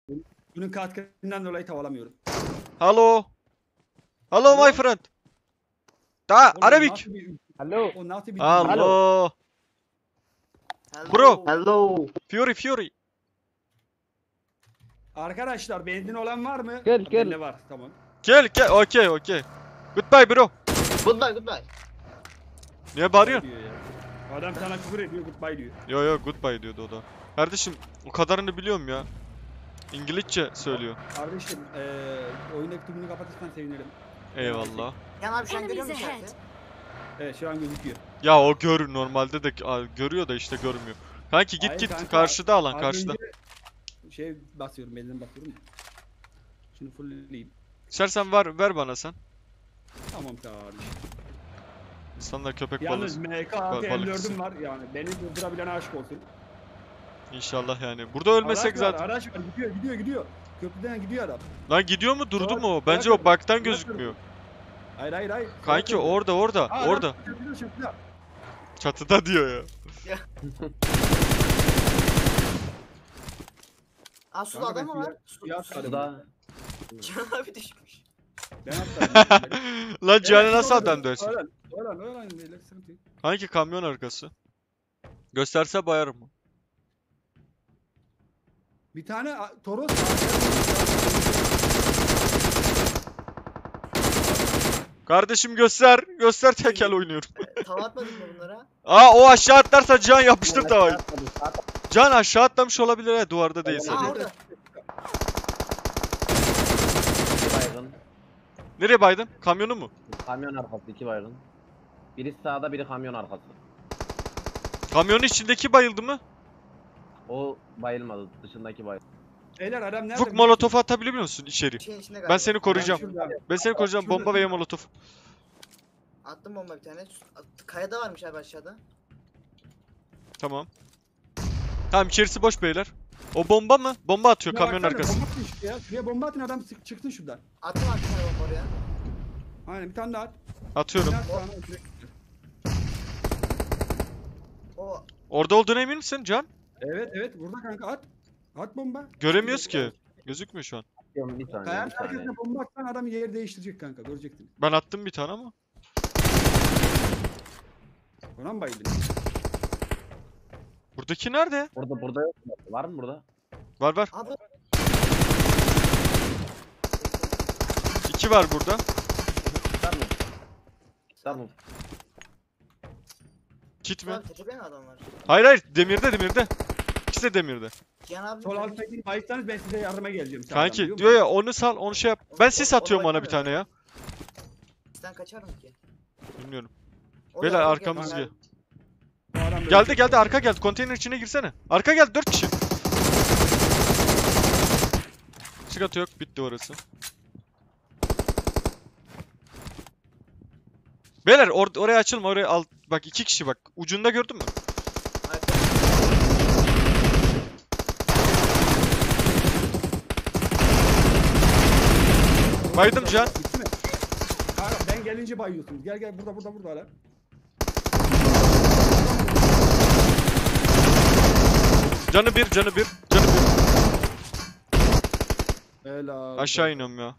Bunun katkından dolayı tavalamıyorum. Hello. Hello my friend. Da Oğlum, Arabic. nasıl bir- Hello. O nasıl bir Hello. Hello. Bro. Hello. Fury. Arkadaşlar benzin olan var mı? Gel. Bende var, tamam. Gel. Okay. Goodbye bro. Goodbye. Niye bağırıyorsun? Diyor ya. Adam sana küfür ediyor, goodbye diyor. Yo goodbye diyordu o da. Kardeşim o kadarını biliyorum ya. İngilizce söylüyor. Kardeşim, oyundaki tümünü kapatırsan sevinirim. Eyvallah. Yan abi şu an görüyor Enemies musun ahead. işareti? Evet, şu an gözüküyor. Ya o normalde de görüyor da işte görmüyor. Kanki Hayır git kanka, karşıda alan Az karşıda. önce şey basıyorum, benzin basıyorum ya. Şunu fullleyeyim. İstersen ver bana sen. Tamam kardeşim. İnsanlar köpek Yalnız balığı. MK artı balıkçısı. M4'üm var yani. Beni durdurabilen aşık olsun. İnşallah yani. Burada ölmesek zaten. Araç var, gidiyor. Köprüden gidiyor adam. Lan gidiyor mu durdu Bırak- mu o? Bence bırak- o baktan bırak- gözükmüyor. Hayır. Kanki Bırak- orada. Aa, Orada. Köprüde. Çatıda diyor ya. Aa suda Kanka, adam mı ben var? suya atladım. Suda. Can abi düşmüş. Ben atladım. Lan Cihan'ı Evet, nasıl doğru. adam dönsün? Öğren. Beyler, sıkıntı yok. Hangi kamyon arkası? Gösterse bayarım. Bir tane Toros. Kardeşim göster. Göster tekel oynuyorum. Tava atmadın mı bunlara? Aa o aşağı atlarsa Can yapıştır tavayı. Atladı. Can aşağı atlamış olabilir ha duvarda değilse. Aa diye. orada. İki baygın. Nereye baydın? Kamyonu mu? Kamyon arkası 2 baygın. Biri sağda biri kamyon arkası. Kamyonun içindeki bayıldı mı? O bayılmadı. Dışındaki bayıldı. Beyler adam nerede? Fuk molotofu atabiliyor musun içeri? Şeyin içinde galiba. Ben seni koruyacağım. Şurada. Ben seni koruyacağım. Şurada. Bomba veya molotof. Attım bomba bir tane. Kayada varmış abi aşağıda. Tamam. Tamam içerisi boş beyler. O bomba mı? Bomba atıyor Şuraya kamyonun baksana, arkası. bomba atın şuraya. Şuraya bomba atın, adam çıksın şuradan. Attım abi bir tane bomba oraya. Aynen, bir tane daha at. Atıyorum. Bir tane at, O Orada olduğuna emin misin Can? Evet, burada kanka at. At bomba. Göremiyoruz ki. Gözükmüyor şu an. Diyorum bir saniye. Kayanın Bir saniye. arkasına bomba atsan adam yer değiştirecek kanka, görecektin. Ben attım bir tane ama. Ona mı bayıldın? Buradaki nerede? Burada yok. Var mı burada? Var. abi 2 var burada. Tutar mı? Tutar mı? Kit mi? abi tepede mi adam var? Hayır demirde. İkisi de demirde. Cihan abi. Sol alttaki bayılsanız ben size yardıma geleceğim. sağdan, Kanki biliyor diyor musun? ya onu sal onu şey yap. Ben sis atıyorum ona bir tane ya. Sen kaçar mı ki? Bilmiyorum. O Beyler da abi arkamız geldi. gel. Bu adam böyle Geldi arka geldi. Konteyner içine girsene. Arka geldi 4 kişi. Sıkıntı yok bitti orası. Beyler oraya açılma oraya al. Bak 2 kişi bak. Ucunda gördün mü? Arka- Baydım Can. Bitti mi? Kanka ben gelince bayıyorsunuz. Gel burada hala. Canı bir. Helal. Aşağı iniyorum ya.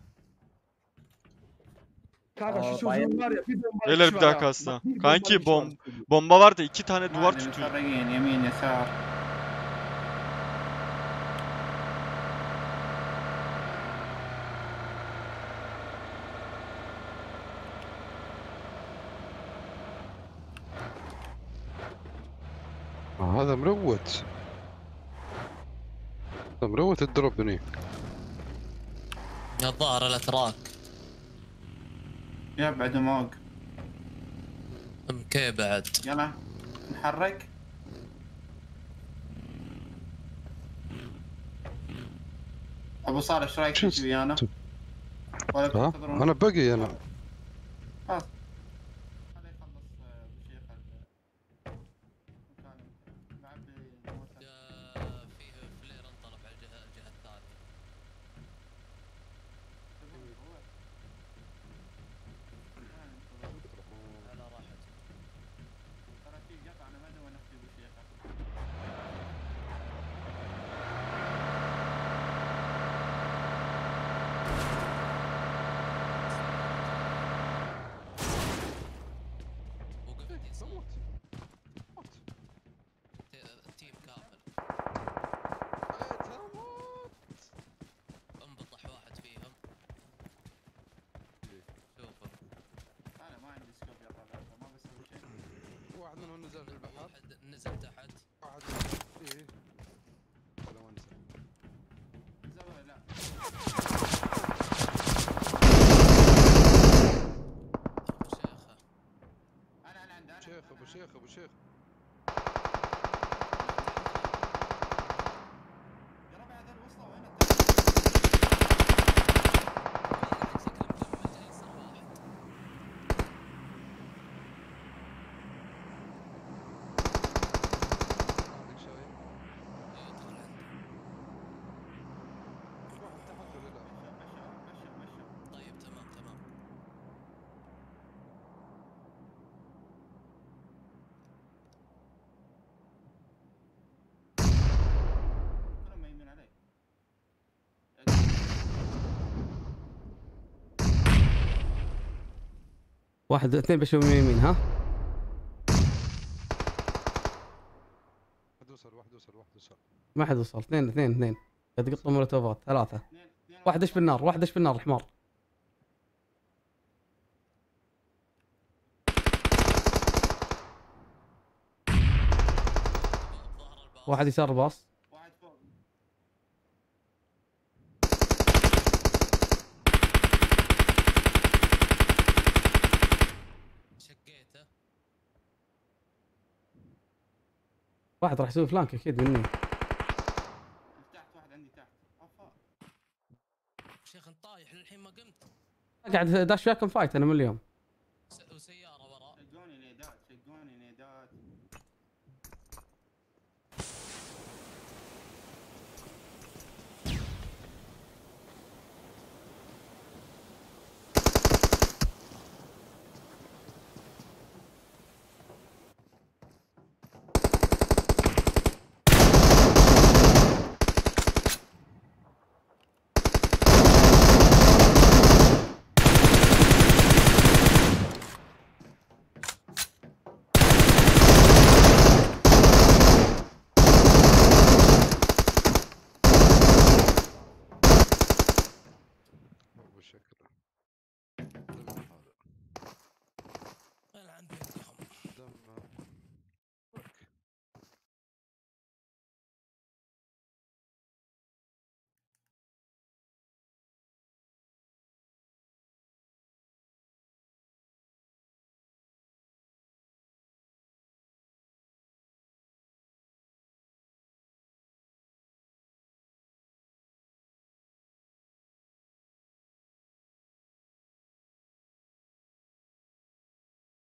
Kanka şu Aa, çocuğun bayan- var ya, bir bomba Beyler işi bir var daha ha. kalsın ha. Bak, bir Kanki bomba işi var bu çocuğun. bomba var da 2 tane duvar معلم tutuyor. متفرقين يمين يسار. هذا مروت مروت الدروب هني الظاهر الاتراك يبعد موق. مكي بعد. يلا نحرك. ابو صالح ايش رايك شو تجي ويانا؟ ولا ها تنتظرون؟ انا بقي انا خلاص خليه يخلص بشيء مكان بعد فيه فلير انطلق على الجهة الثانية. على راحتك. ترى في قطع انا ما ادري وين اختي بشيء. صار موت موت التيم كامل موت. انبطح واحد فيهم. شوفه انا ما عندي سكوب يا طلال ما بسوي شيء. واحد منهم نزل في البحر. واحد نزل تحت. واحد ايه ولا ما نزل. نزل ولا لا؟ شيخه انا عندي انا شيخ ابو شيخ ابو شيخ. يا ربع هذا الوسطى وين شكله مكمل جاي يصير واحد. عندك شايف يدخل عنده. واحد تحت ولا لا؟ مشى. طيب تمام. كلهم ميمين علي. واحد اثنين بشوف من يمين ها. واحد وصل واحد وصل واحد وصل. ما حد وصل. اثنين قاعد يقطوا مولوتوفات. ثلاثة. اثنين واحد ايش بالنار. واحد ايش بالنار الحمار. بظهر الباص. واحد يسار باص. واحد فوق. شقيته. واحد راح يسوي فلانك اكيد مني. تحت واحد عندي تحت. افا. شيخ انت طايح للحين ما قمت. قاعد داش وياكم فايت انا من اليوم. وسيارة ورا. شقوني نيدات.